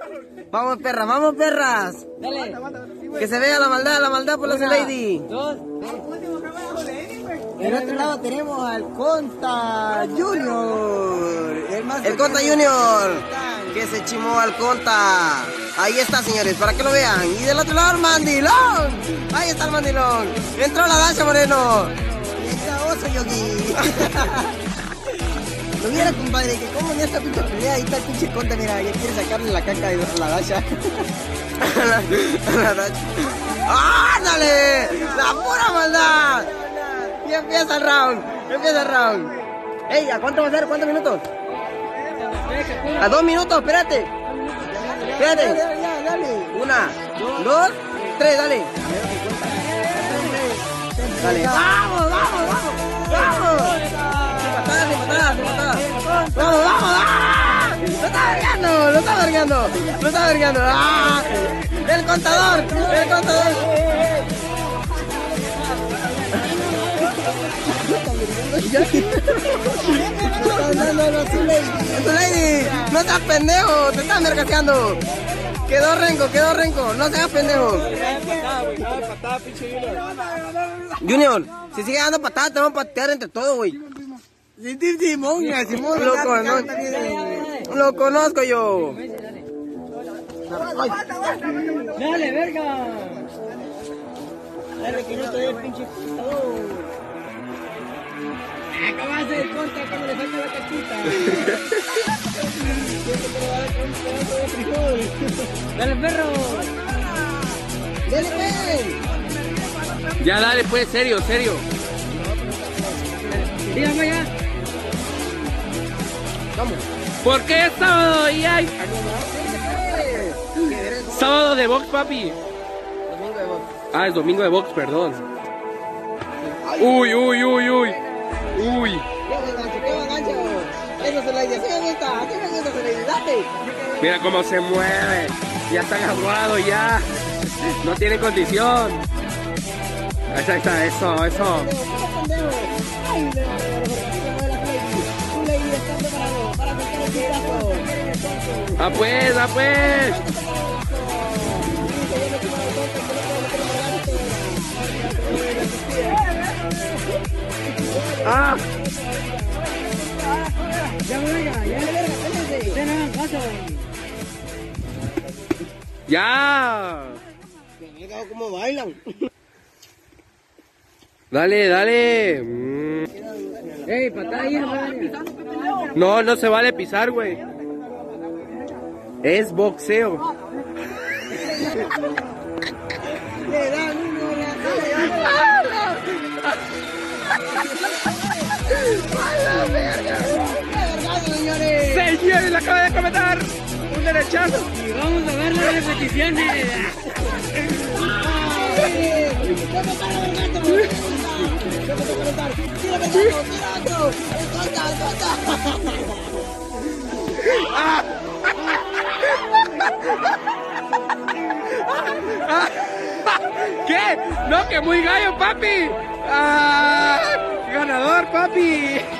Vamos, perras, vamos, perras. Dale. Que se vea la maldad por la Lady. 2, 3. Del otro lado tenemos al Conta Junior. El Conta Junior. Que se chimó al Conta. Ahí está, señores, para que lo vean. Y del otro lado el mandilón. Ahí está el mandilón. Entró la Dasha Moreno. Y ahí está Oso Yogi. Lo viera, compadre, que como en esta pinche pelea, ahí está el pinche Conta, mira, ya quiere sacarle la caca de la Dasha. ¡Ándale! ¡La pura maldad! Y empieza el round. Ey, ¿a cuánto va a ser? ¿Cuántos minutos? A 2 minutos, espérate. Dale. 1, 2, 3, dale. Dale. ¡Vamos! Sin patadas. ¡Vamos! ¡Ah! Lo está vergueando. ¡Ah! El contador. Lady, no seas pendejo, te estás mercaseando. Quedó renco, no seas pendejo. Junior, si sigue dando patadas, te vamos a patear entre todos, güey. Simón. Lo conozco yo. Dale, verga. Dale, que no te dé el pinche putador. Acabas de Conta cuando le saca la cachita. Dale, perro. Dale, pues. Ya dale, pues, serio. Dígame ya. Vamos. ¿Por qué es sábado y hay sábado de box, papi? Domingo de box. Ah, es domingo de box, perdón. Uy. ¡Qué gancho! Eso se la idea. Así me gusta, date. Mira cómo se mueve. Ya está agarrado ya. No tiene condición. Ahí está, eso. ¡Ah, pues! ¡Ah! ¡Ya! ¿Cómo bailan? Dale. Ey, patada. No se vale pisar, güey. Es boxeo. Le dan uno Señores, le acaba de comentar un derechazo. Y vamos a ver las repeticiones. ¿Qué? No, que muy gallo, papi. Ah, ganador, papi.